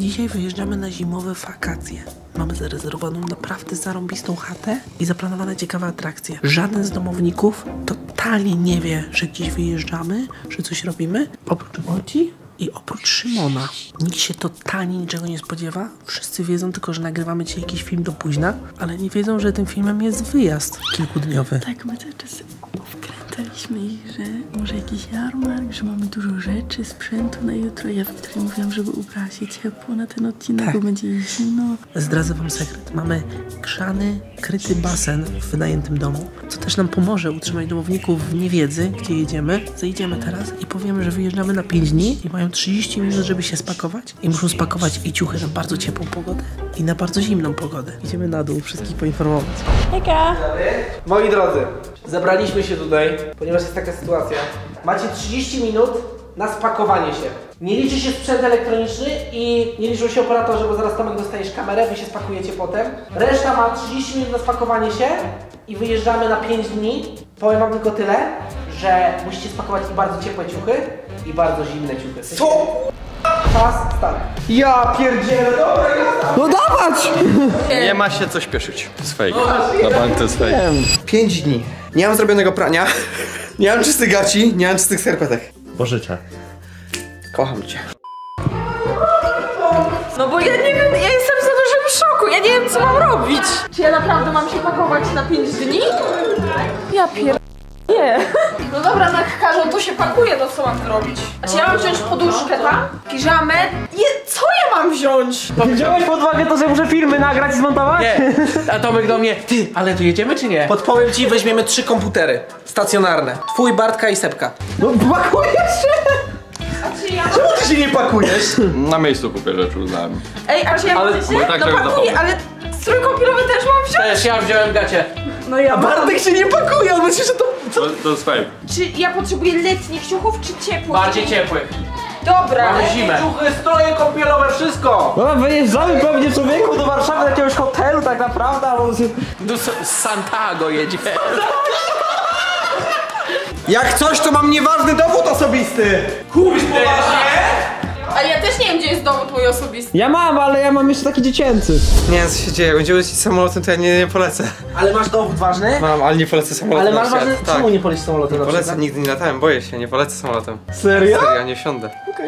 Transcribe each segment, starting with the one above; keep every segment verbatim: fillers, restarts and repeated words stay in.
Dzisiaj wyjeżdżamy na zimowe wakacje. Mamy zarezerwowaną naprawdę zarąbistą chatę i zaplanowane ciekawe atrakcje. Żaden z domowników totalnie nie wie, że gdzieś wyjeżdżamy, że coś robimy. Oprócz Olci i oprócz Szymona. Nikt się totalnie niczego nie spodziewa. Wszyscy wiedzą tylko, że nagrywamy dzisiaj jakiś film do późna, ale nie wiedzą, że tym filmem jest wyjazd kilkudniowy. Tak, my cały czas wkręcaliśmy ich, że może jakiś jarmark, że mamy dużo rzeczy, sprzętu na jutro. Ja Wiktorii mówiłam, żeby ubrała się ciepło na ten odcinek, tak, bo będzie jej zimno. Zdradzę wam sekret. Mamy grzany, kryty basen w wynajętym domu, co też nam pomoże utrzymać domowników w niewiedzy, gdzie jedziemy. Zejdziemy teraz i powiemy, że wyjeżdżamy na pięć dni i mają trzydzieści minut, żeby się spakować. I muszą spakować i ciuchy na bardzo ciepłą pogodę i na bardzo zimną pogodę. Idziemy na dół, wszystkich poinformować. Hejka! Moi drodzy, zebraliśmy się tutaj, ponieważ jest taka sytuacja. Macie trzydzieści minut na spakowanie się. Nie liczy się sprzęt elektroniczny i nie liczą się operatorzy, bo zaraz Tomek dostaniesz kamerę, wy się spakujecie potem. Reszta ma trzydzieści minut na spakowanie się i wyjeżdżamy na pięć dni. Powiem wam tylko tyle, że musicie spakować i bardzo ciepłe ciuchy i bardzo zimne ciuchy. Co? Czas, start. Ja pierdzielę, dobra, ja no dawać! Nie ma się co śpieszyć. To jest fake. Na bank to jest fake. Pięć dni. Nie mam zrobionego prania, nie mam czystych gaci, nie mam czystych skarpetek. Pożyczę. Kocham cię. No bo ja nie wiem, ja jestem w za dużym szoku, ja nie wiem co mam robić. Czy ja naprawdę mam się pakować na pięć dni? Ja pier... Nie. No dobra, jak każą to się pakuje, no co mam zrobić? A czy ja mam wziąć poduszkę, tak? Piżamę? Nie, co ja mam wziąć? Wziąłeś pod uwagę to, że muszę filmy nagrać i zmontować? Nie, a Tomek do mnie, ty, ale tu jedziemy czy nie? Podpowiem ci, weźmiemy trzy komputery stacjonarne. Twój, Bartka i Sepka. No pakujesz się! A czy ja mam... Czemu ty się nie pakujesz? Na miejscu kupię rzeczy, uznałem. Ej, a czy ja Ale- mam się? bo tak, No żeby pakuję, zapomnieć. ale strój kąpielowy też mam wziąć? Też ja wziąłem gacie. No ja A Bartek się nie pakuje, on myśli, że to... To, to jest fake. Czy ja potrzebuję letnich ciuchów, czy ciepłych? Bardziej ciepłych. Dobra. Mamy zimę. Ciuchy, stroje kąpielowe, wszystko. No wyjeżdżamy pewnie człowieku do Warszawy, do jakiegoś hotelu tak naprawdę, albo... Do S Santiago jedzie. Jak coś, to mam nieważny dowód osobisty! Kupisz poważnie? A ja też nie wiem, gdzie jest dowód mój osobisty. Ja mam, ale ja mam jeszcze taki dziecięcy. Nie, co się dzieje, jak będziemy lecieć samolotem, to ja nie, nie polecę. Ale masz dowód ważny? Mam, ale nie polecę samolotem. Ale masz na świat. ważny, Tak. czemu nie polecisz samolotem Nie na polecę, przykład? nigdy nie latałem, boję się, nie polecę samolotem. Serio? Serio, nie wsiądę.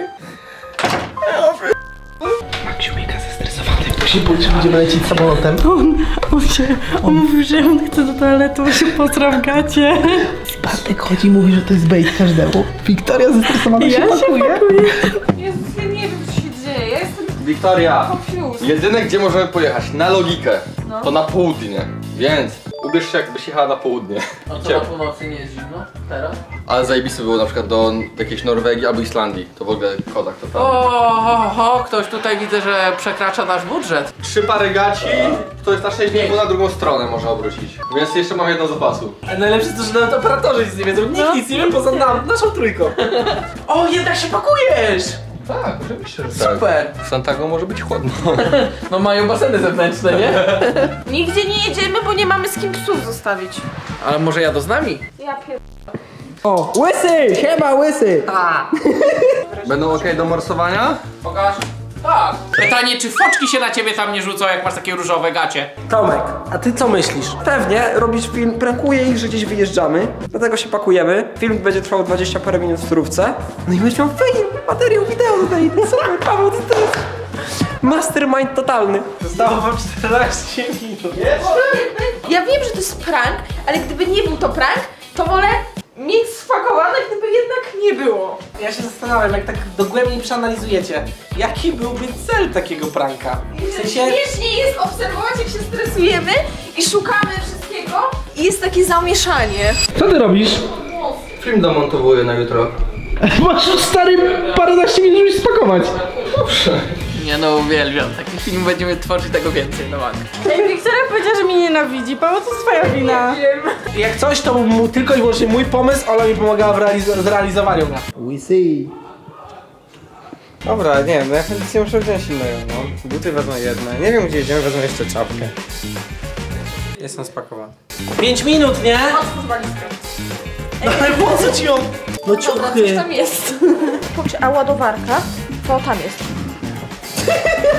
Maksiu mega zestresowany, bo się boi, że będziemy lecieć samolotem. On, on, się, on mówił, że on chce do toalety, bo się posra w gacie. Bartek chodzi i mówi, że to jest bait każdemu. Wiktoria zestresowana Ja się pakuje. Jezus, ja nie wiem, co się dzieje. Ja jestem Wiktoria, confused. jedyne gdzie możemy pojechać na logikę, No. to na południe. Więc ubierz się jakbyś jechała na południe. A co na północy nie jest zimno? Teraz? Ale zajebiste było na przykład do jakiejś Norwegii albo Islandii. To w ogóle kozak to tam. O, o, ktoś tutaj widzę, że przekracza nasz budżet. Trzy pary gaci, to jest na sześć dni, bo na drugą stronę można obrócić. Więc jeszcze mam jedno zapasu. A najlepsze jest to, że nawet operatorzy nic nie wiedzą. Nikt nic nie wie poza nam, naszą trójką. O, jednak się pakujesz! Tak, oczywiście, że tak. Super! W Santiago może być chłodno. No mają baseny zewnętrzne, nie? Nigdzie nie jedziemy, bo nie mamy z kim psów zostawić. Ale może jadą z nami? Ja pier... O, łysy! Siema, łysy! A. Będą ok do morsowania? Pokaż. Tak. Pytanie, czy foczki się na ciebie tam nie rzucą, jak masz takie różowe gacie? Tomek, a ty co myślisz? Pewnie robisz film, prankuje ich, że gdzieś wyjeżdżamy, dlatego się pakujemy. Film będzie trwał dwadzieścia parę minut w surówce. No i będziesz miał film, materiał wideo tutaj. Super, Paweł, to to jest mastermind totalny. Zostało wam czternaście minut. Ja wiem, że to jest prank, ale gdyby nie był to prank, to wolę mieć spakowane, gdyby jednak nie było. Ja się zastanawiam, jak tak dogłębnie przeanalizujecie, jaki byłby cel takiego pranka? W sensie... Śmiesznie jest obserwować, jak się stresujemy i szukamy wszystkiego i jest takie zamieszanie. Co ty robisz? Film domontowuję na jutro. Masz stary paręnaście minut, żeby się spakować. Nie no, uwielbiam. Taki film będziemy tworzyć, tego więcej, no ładnie. Ej, Wiktoria powiedziała, że mnie nienawidzi. Paweł, to jest twoja wina. Jak coś, to był mu tylko i wyłącznie mój pomysł, Ola mi pomagała w realiz- w realizowaniu go. Łysy. Dobra, nie wiem, no ja chętnie muszę wziąć innego, no. Buty wezmę jedne, nie wiem gdzie jedziemy, wezmę jeszcze czapkę. Jestem spakowany. Pięć minut, nie? Otwórz walizkę. No ale po co ci ją? No Dobra, coś ciuchy. tam jest. A ładowarka? To tam jest.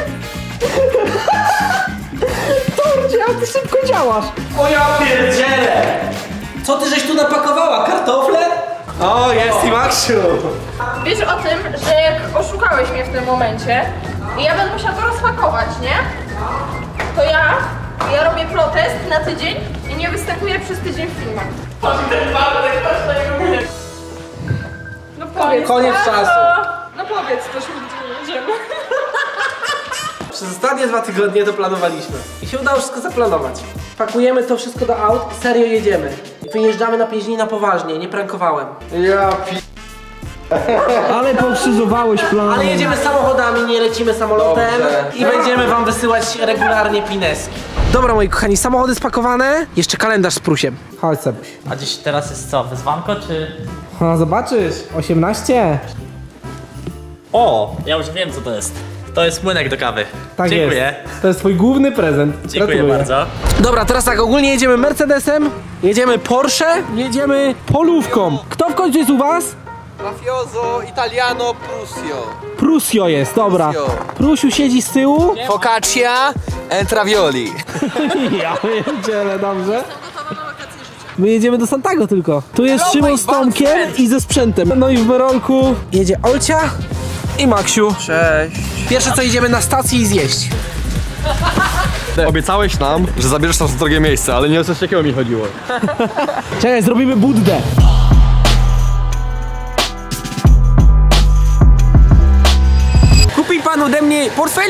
jak ty szybko działasz? O ja pierdzielę! Co ty żeś tu napakowała? Kartofle? O, jest i Maksiu! Wiesz o tym, że jak oszukałeś mnie w tym momencie i ja będę musiała to rozpakować, nie? To ja, ja robię protest na tydzień i nie występuję przez tydzień w filmach. No powiedz. Koniec tato. czasu. No powiedz też, nigdzie nie jedziemy. Przez ostatnie dwa tygodnie to planowaliśmy. I się udało wszystko zaplanować. Pakujemy to wszystko do aut i serio jedziemy. I wyjeżdżamy na pięć dni na poważnie, nie prankowałem. Ja pi... Ale pokrzyżowałeś plan. Ale jedziemy samochodami, nie lecimy samolotem. Dobrze. I będziemy wam wysyłać regularnie pineski. Dobra moi kochani, samochody spakowane. Jeszcze kalendarz z Prusiem. Chodź Sebuś. A dziś teraz jest co, wyzwanko czy... No zobaczysz, osiemnaście. O, ja już wiem co to jest. To jest młynek do kawy. Tak Dziękuję. jest. To jest twój główny prezent. Dziękuję Gratuluję. bardzo. Dobra, teraz tak, ogólnie jedziemy Mercedesem, jedziemy Porsche, jedziemy Polówką. Kto w końcu jest u was? Mafioso Italiano Prusio. Prusio jest, dobra. Prusio. Prusiu siedzi z tyłu. Focaccia and ravioli. Ja pierdzielę, dobrze. My jedziemy do Santago tylko. Tu jest Szymon z Tomkiem i ze sprzętem. No i w Merolku jedzie Olcia i Maksiu. Cześć. Pierwsze co idziemy na stację i zjeść. Obiecałeś nam, że zabierzesz nas w drogie miejsce, ale nie o coś takiego mi chodziło. Czekaj, zrobimy buddę. Kupi pan ode mnie portfel?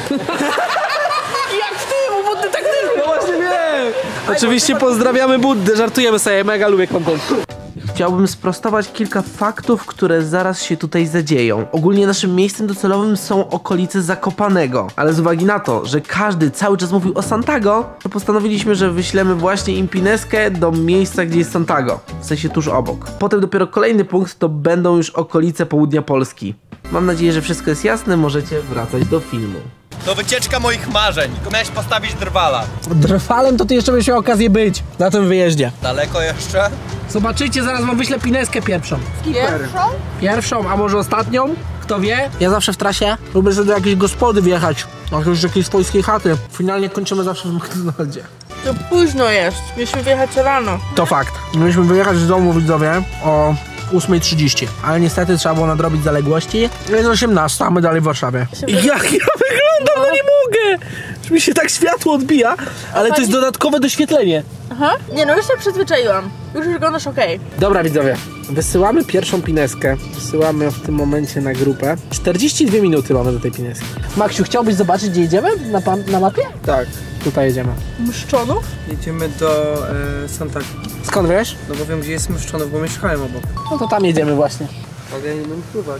No właśnie wiem. Oczywiście pozdrawiamy Buddę, żartujemy sobie, mega lubię content. Chciałbym sprostować kilka faktów, które zaraz się tutaj zadzieją. Ogólnie naszym miejscem docelowym są okolice Zakopanego, ale z uwagi na to, że każdy cały czas mówił o Santago, to postanowiliśmy, że wyślemy właśnie im pineskę do miejsca, gdzie jest Santago, w sensie tuż obok. Potem dopiero kolejny punkt to będą już okolice południa Polski. Mam nadzieję, że wszystko jest jasne, możecie wracać do filmu. To wycieczka moich marzeń. Tylko miałeś postawić drwala. Drwalem to ty jeszcze będziesz miał okazję być na tym wyjeździe. Daleko jeszcze? Zobaczycie, zaraz wam wyślę pineskę pierwszą. Pierwszą? Pierwszą, a może ostatnią? Kto wie? Ja zawsze w trasie lubię sobie do jakiejś gospody wjechać. Jakieś, jakiejś swojskiej chaty. Finalnie kończymy zawsze w McDonaldzie. To późno jest. Mieliśmy wyjechać rano. To fakt. Mieliśmy wyjechać z domu, widzowie, o ósma trzydzieści. Ale niestety trzeba było nadrobić zaległości. Jest osiemnasta, a my dalej w Warszawie. Jak ja wyglądam, no nie mogę! Że mi się tak światło odbija, ale to jest dodatkowe doświetlenie. Aha. Nie no, już się przyzwyczaiłam. Już wyglądasz okej. Dobra widzowie, wysyłamy pierwszą pineskę. Wysyłamy ją w tym momencie na grupę. czterdzieści dwie minuty mamy do tej pineski. Maksiu, chciałbyś zobaczyć, gdzie jedziemy? Na, pa- na mapie? Tak, Tutaj jedziemy. Mszczonów? jedziemy do e, Santago. Skąd wiesz? No bo wiem gdzie jest Myszczonów, bo mieszkałem obok. No to tam jedziemy właśnie. Ale ja nie mam pływać.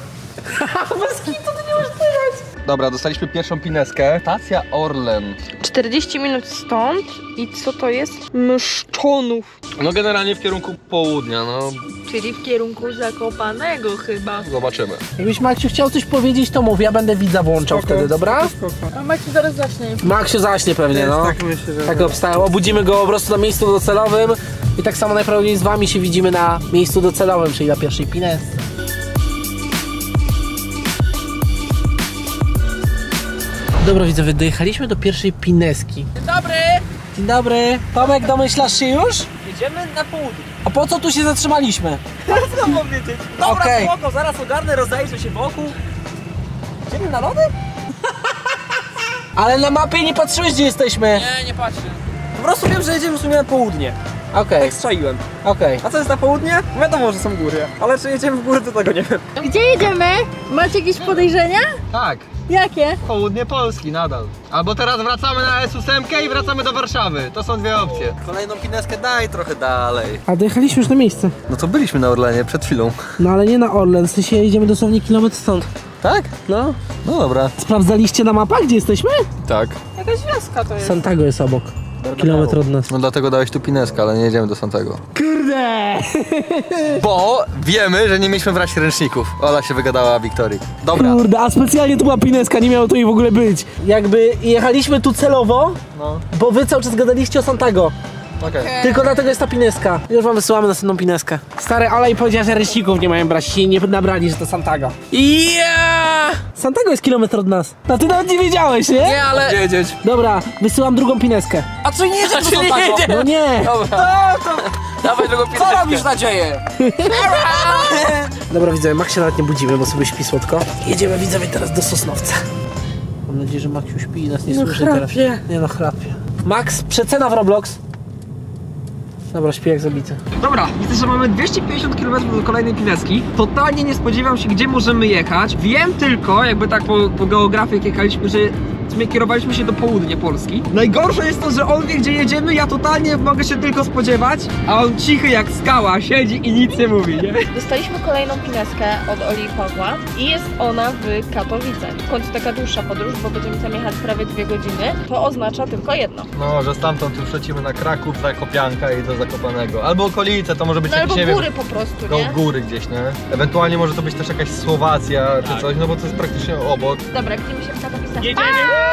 Dobra, dostaliśmy pierwszą pineskę. Stacja Orlen. czterdzieści minut stąd i co to jest? Mszczonów. No generalnie w kierunku południa, no Czyli w kierunku Zakopanego chyba. zobaczymy. Jakbyś Maksiu chciał coś powiedzieć, to mów, ja będę widza włączał Spoko, wtedy, dobra? spoko. A Maciu zaraz zacznie. Maksiu zaśnie pewnie, no. Tak myślę, że... Tak obstawiam. Obudzimy go po prostu na miejscu docelowym i tak samo najprawdopodobniej z wami się widzimy na miejscu docelowym, czyli na pierwszej pinesce. Dobra widzowie, dojechaliśmy do pierwszej pineski. Dzień dobry! Dzień dobry. Tomek, domyślasz się już? Jedziemy na południe. A po co tu się zatrzymaliśmy? Co mam powiedzieć? Dobra, Okej. spoko, zaraz ogarnę, rozejrzę się wokół. Idziemy na lody? Ale na mapie nie patrzyłeś, gdzie jesteśmy. Nie, nie patrzę. Po prostu wiem, że jedziemy w sumie na południe. Okej, Strzaiłem. okej. A co jest na południe? Wiadomo, że są góry. Ale czy jedziemy w górę, to tego nie wiem. Gdzie jedziemy? Macie jakieś podejrzenia? Tak, Jakie? południe Polski nadal. Albo teraz wracamy na S osiem i wracamy do Warszawy. To są dwie opcje. Kolejną pineskę daj trochę dalej. A dojechaliśmy już na miejsce. No to byliśmy na Orlenie przed chwilą. No ale nie na Orlen, w sensie jedziemy dosłownie kilometr stąd. Tak? No. No dobra. Sprawdzaliście na mapach, gdzie jesteśmy? Tak. Jakaś wioska to jest. Santago jest obok. Kilometr od nas. No dlatego dałeś tu pineskę, ale nie jedziemy do Santago. Kurde! Bo wiemy, że nie mieliśmy brać ręczników. Ola się wygadała Wiktorii. Dobra. Kurde, a specjalnie tu była pineska, nie miało tu jej w ogóle być. Jakby jechaliśmy tu celowo, No. bo wy cały czas gadaliście o Santago. Okej. Okej. Tylko dlatego jest ta pineska. Już wam wysyłamy następną pineskę. Stary Olej powiedział, że rysików nie mają brać, się nie nabrali, że to Santago. Yeah! Santago jest kilometr od nas. No ty nawet nie wiedziałeś, nie? Nie, ale... Wiedzieć. Dobra, wysyłam drugą pineskę. A co nie jedzie? Czy nie jedzie? No nie! Dobra. Dawaj drugą pineskę. Co robisz nadzieję? Dobra widzowie, Max się nawet nie budzimy, bo sobie śpi słodko. Jedziemy widzowie teraz do Sosnowca. Mam nadzieję, że Maxiu śpi i nas nie No słyszy chrapie. teraz. Nie no, chrapie. Max, przecena w Roblox. Dobra, śpi jak zabity. Dobra, widzę, że mamy dwieście pięćdziesiąt kilometrów do kolejnej pineski. Totalnie nie spodziewam się, gdzie możemy jechać. Wiem tylko, jakby tak po, po geografii jak jechaliśmy, że my kierowaliśmy się do południa Polski. Najgorsze jest to, że on wie, gdzie jedziemy, ja totalnie mogę się tylko spodziewać, a on cichy jak skała, siedzi i nic nie mówi, nie? Dostaliśmy kolejną pineskę od Oli Pawła i jest ona w Katowicach. W końcu taka dłuższa podróż, bo będziemy tam jechać prawie dwie godziny. To oznacza tylko jedno. No, że stamtąd już lecimy na Kraków, Zakopianka i do Zakopanego. Albo okolice, to może być No jakieś, albo nie góry wiem, po prostu, koło nie? góry gdzieś, nie? Ewentualnie może to być też jakaś Słowacja czy coś, no bo to jest praktycznie obok. Dobra, widzimy się w Katowicach. Jedziemy!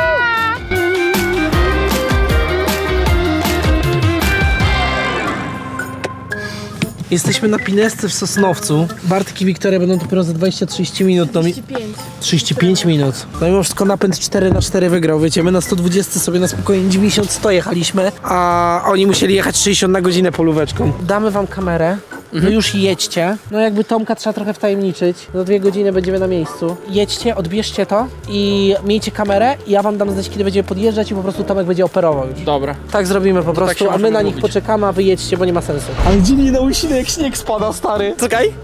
Jesteśmy na pinesce w Sosnowcu. Bartek i Wiktoria będą dopiero za dwadzieścia trzydzieści minut. No mi... trzydzieści pięć. trzydzieści pięć minut. No mimo wszystko napęd cztery na cztery wygrał, wiecie, my na sto dwadzieścia sobie na spokojnie dziewięćdziesiąt sto jechaliśmy, a oni musieli jechać sześćdziesiąt na godzinę polóweczką. Damy wam kamerę, wy już jedźcie. No jakby Tomka trzeba trochę wtajemniczyć. Za dwie godziny będziemy na miejscu. Jedźcie, odbierzcie to i miejcie kamerę i ja wam dam znać, kiedy będziemy podjeżdżać i po prostu Tomek będzie operował już. Dobra. Tak zrobimy po prostu, się a my możemy na nich mówić. poczekamy, a wy jedźcie, bo nie ma sensu. Ale dziwnie na łysiny jak śnieg spada, stary. Czekaj.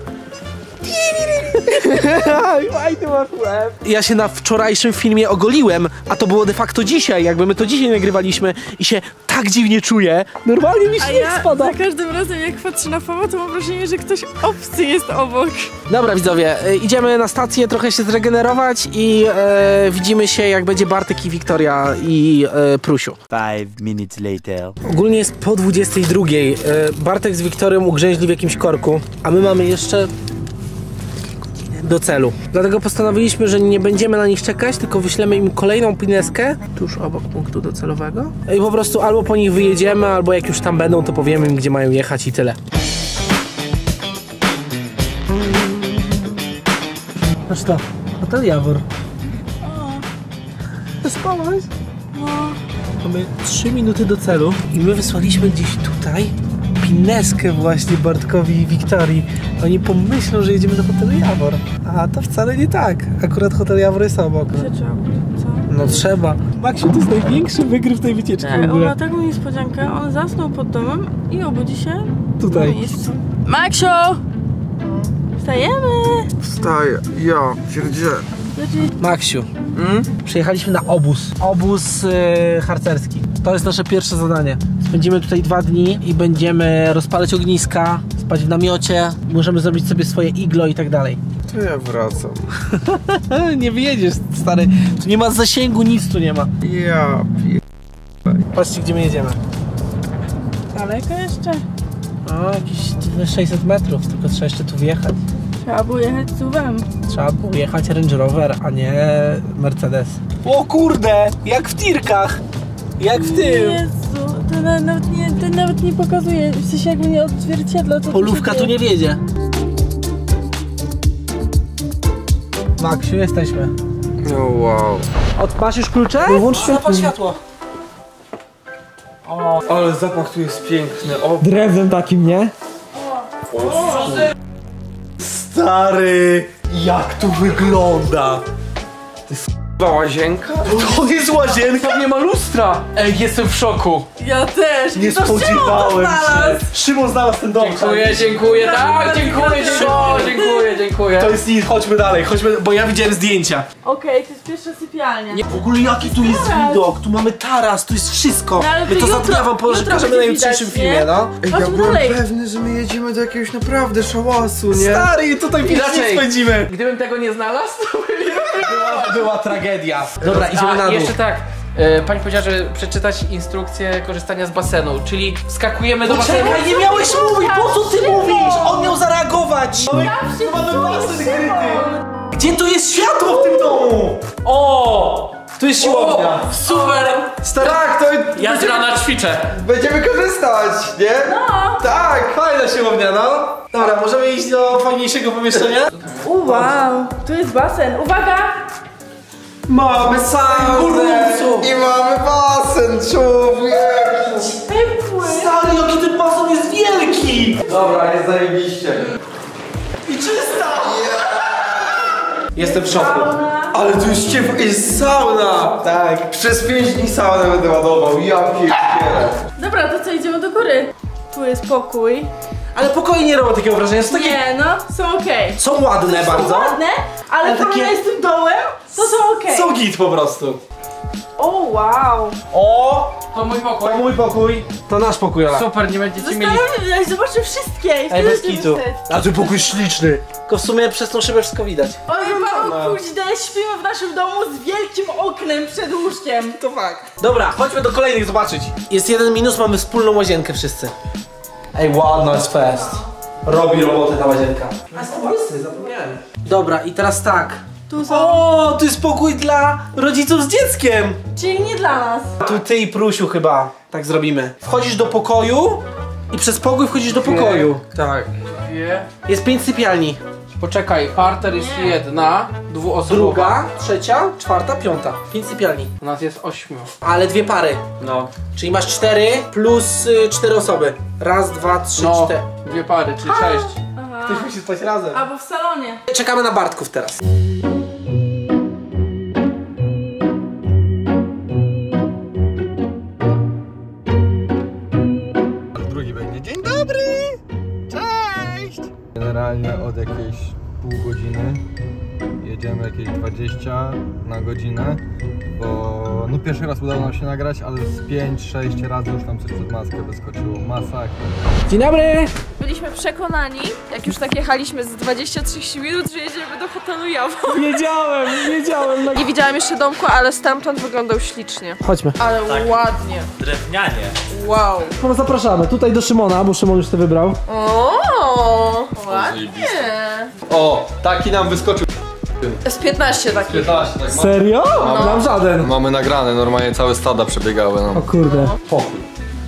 Ja się na wczorajszym filmie ogoliłem, a to było de facto dzisiaj, jakby my to dzisiaj nagrywaliśmy i się tak dziwnie czuję. Normalnie mi A śnieg ja spada. za każdym razem jak patrzę na Pawła, to mam wrażenie, że ktoś obcy jest obok. Dobra widzowie, y, idziemy na stację trochę się zregenerować i e, widzimy się jak będzie Bartek i Wiktoria i e, Prusiu. Five minutes later. Ogólnie jest po dwudziestej drugiej. E, Bartek z Wiktorią ugrzęźli w jakimś korku, a my mamy jeszcze do celu. Dlatego postanowiliśmy, że nie będziemy na nich czekać, tylko wyślemy im kolejną pineskę tuż obok punktu docelowego i po prostu albo po nich wyjedziemy, albo jak już tam będą, to powiemy im, gdzie mają jechać i tyle. Patrz to, hotel Jawor. O. Spałaś? No. Mamy trzy minuty do celu i my wysłaliśmy gdzieś tutaj pineskę właśnie Bartkowi i Wiktorii. Oni pomyślą, że jedziemy do hotelu Jawor. A to wcale nie tak. Akurat hotel Jawor jest obok. Trzeba, co? No trzeba. Maksiu, to jest największy wygryw tej wycieczki w On ogóle. ma taką niespodziankę, on zasnął pod domem i obudzi się Tutaj. na miejscu. Maksio! Wstajemy! Wstaję. Ja, pierdzielę. Maksiu, Mm? przyjechaliśmy na obóz. Obóz yy, harcerski. To jest nasze pierwsze zadanie. Spędzimy tutaj dwa dni i będziemy rozpalać ogniska, spać w namiocie, możemy zrobić sobie swoje iglo i tak dalej. To ja wracam. Nie wyjedziesz, stary. Tu nie ma zasięgu, nic tu nie ma. Ja pier... Patrzcie, gdzie my jedziemy. Daleko jeszcze? O, jakieś sześćset metrów, tylko trzeba jeszcze tu wjechać. Trzeba było jechać suwem. Trzeba było jechać Range Rover, a nie Mercedes. O kurde, jak w tirkach. Jak w tym. Jezu, to na, nawet, nie, to nawet nie pokazuje, w sensie jakby nie odzwierciedla, co Polówka się tu dzieje. nie wiedzie. Maksiu, jesteśmy. No wow. Od, masz już klucze? Włącz światło. światło. Ale zapach tu jest piękny. O, Drewnem takim, nie? stary! Jak tu wygląda? To jest k***a łazienka? To jest łazienka, nie ma lustra! Ej, jestem w szoku. Ja też! Nie To Szymon to spodziewałem się. znalazł. Szymon znalazł ten dom. Dziękuję, dziękuję, tak, dziękuję, dziękuję, dziękuję, dziękuję. To jest nic, chodźmy dalej, chodźmy, bo ja widziałem zdjęcia. Okej, to jest pierwsza sypialnia. W ogóle jaki tu jest widok, tu mamy taras, tu jest wszystko. No, ale My to to za jutro- dnia wam jutro pokażemy na będzie jutrzejszym widać, filmie, nie? no. Ej, ja Chodźmy byłem dalej. pewny, że my jedziemy do jakiegoś naprawdę szałasu, nie? Stary, tutaj pięć dni Inaczej. spędzimy. Gdybym tego nie znalazł, to by Była, była tragedia. Dobra, idziemy A, na dół. jeszcze tak. E, pani powiedziała, że przeczytać instrukcję korzystania z basenu, czyli wskakujemy do basenu. Czekaj, nie miałeś mówić, po co ty mówisz? On miał zareagować. Mamy, mamy basen kryty. Gdzie tu jest światło w tym domu? O! Tu jest siłownia. Super! Stary, tak, to Ja z rana ćwiczę. będziemy korzystać, nie? No. Tak, fajna siłownia, no. Dobra, możemy iść do fajniejszego pomieszczenia? U, wow, tu jest basen. Uwaga! Mamy saunę i mamy basen, człowiek. Ciepły. Stary, jaki ten basen jest wielki! Dobra, jest zajebiście. I czysta! Jestem w szoku. Ale tu jest ciepło, jest sauna! Tak. Przez pięć dni saunę będę ładował, ja pierdzielę. Dobra, to co, idziemy do góry. Tu jest pokój. Ale pokoje nie robią takiego wrażenia, są takie... Nie, no, są okej. Są ładne Są bardzo. ładne, ale, Ale ale takie- takie... z tym dołem, to są okej. Są git po prostu. O, wow. O! To mój pokój. To mój pokój. To nasz pokój, Ola. Super, nie będziecie mieli... Zostawiam, ja zobaczę wszystkie. Ej, bez Wtedy kitu. wstyd. A tu pokój śliczny. Tylko w sumie przez tą szybę wszystko widać. Oj, Paweł, kurde, śpimy w naszym domu z wielkim oknem przed łóżkiem. To fakt. Dobra, chodźmy do kolejnych zobaczyć. Jest jeden minus, mamy wspólną łazienkę wszyscy. Ej, ładna jest fest. Robi robotę ta łazienka. A jest to zapomniałem. Dobra, i teraz tak. Tu są. O, to jest pokój dla rodziców z dzieckiem. Czyli nie dla nas. Tu ty i Prusiu chyba. Tak zrobimy. Wchodzisz do pokoju i przez pokój wchodzisz do pokoju. Tak. Dwie. Jest pięć sypialni. Poczekaj, parter jest Nie. jedna, dwuosobowa. Druga, trzecia, czwarta, piąta. Pięć sypialni. U nas jest ośmiu. Ale dwie pary. No. Czyli masz cztery plus y, cztery osoby. Raz, dwa, trzy, No, cztery. dwie pary, czyli sześć. Aha. Ktoś musi spać razem. Albo w salonie. Czekamy na Bartków teraz. Drugi będzie. Dzień dobry! Cześć! Generalnie od jakiejś pół godziny jedziemy jakieś dwadzieścia na godzinę, bo no pierwszy raz udało nam się nagrać, ale z pięć sześć razy już nam coś przed maskę wyskoczyło. Masakra. Dzień dobry! Byliśmy przekonani, jak już tak jechaliśmy z dwadzieścia trzydzieści minut, że jedziemy do hotelu Jawo. Wiedziałem, wiedziałem. Nie widziałam jeszcze domku, ale stamtąd wyglądał ślicznie. Chodźmy. Ale ładnie. Drewnianie. Wow. No, zapraszamy tutaj do Szymona, bo Szymon już to wybrał. O, ładnie. O, taki nam wyskoczył. Z piętnaście takich. piętnaście, tak. Serio? No. Mam żaden. Mamy nagrane, normalnie całe stada przebiegały nam. O kurde. Pokój.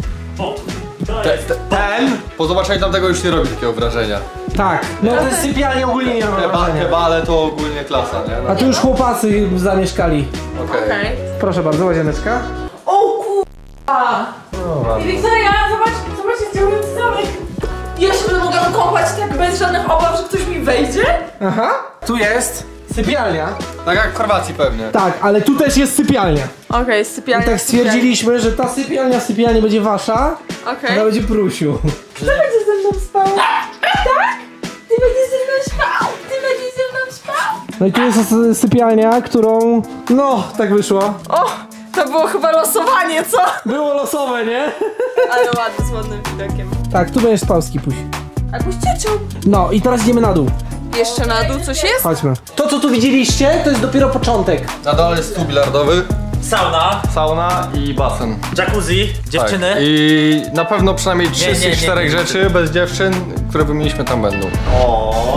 Te, te, ten? Po zobaczeniu tamtego już nie robi takiego wrażenia. Tak. No to jest sypialnia ogólnie nie ma Te, ba, wrażenia. te bale to ogólnie klasa, nie? A tu już chłopacy zamieszkali. Okej. Okej. Proszę bardzo, łazieneczka. O kurwa! I Wiktoria, zobacz, zobacz, jest działający zamek. Ja się będę mogła kąpać tak bez żadnych obaw, że ktoś mi wejdzie? Aha. Tu jest sypialnia. Tak jak w Chorwacji pewnie. Tak, ale tu też jest sypialnia. Okej, okay, I sypialnia. tak stwierdziliśmy, że ta sypialnia sypialnia będzie wasza, Okej. a ta będzie Prusiu. Kto będzie ze mną spał? Tak? Ty będziesz ze mną spał? Ty będziesz ze mną spał? No i tu jest sypialnia, którą... No, tak wyszło. O, to było chyba losowanie, co? Było losowe, nie? Ale ładny, z ładnym widokiem. Tak, tu będziesz spał, Skipuś. A puściecią. No i teraz idziemy na dół. Jeszcze na dół coś jest? Chodźmy. To, co tu widzieliście, to jest dopiero początek. Na dole jest stół bilardowy, Sauna, sauna i basen. jacuzzi, dziewczyny. Tak. I na pewno przynajmniej trzy Nie, z nie, tych nie, czterech nie, nie. rzeczy bez dziewczyn, które wymieniliśmy tam będą. O.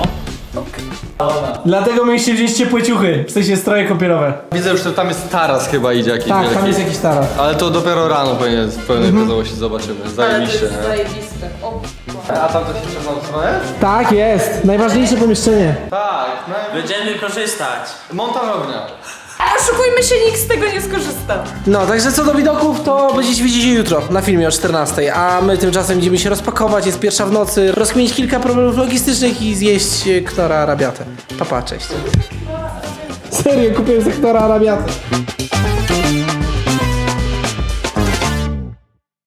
Dlatego mieliście wziąć ciepłe ciuchy, w sensie stroje kąpielowe. Widzę już, że tam jest taras chyba idzie jakiś Tak, wielki. tam jest jakiś taras. Ale to dopiero rano pewnie w pełnej gotowości zobaczymy. Ale to Zajebiście, jest nie? zajebiste. O, A tam to się trzeba stronę? Tak, jest. Najważniejsze pomieszczenie. Tak, no, Będziemy korzystać. montażownia. oszukujmy się, nikt z tego nie skorzysta. No, także co do widoków, to będziecie widzieć jutro na filmie o czternastej, a my tymczasem idziemy się rozpakować, jest pierwsza w nocy, rozkminić kilka problemów logistycznych i zjeść e, Ktora Arabiatę. Papa, cześć. Serio, kupiłem z Ktora Arabiatę.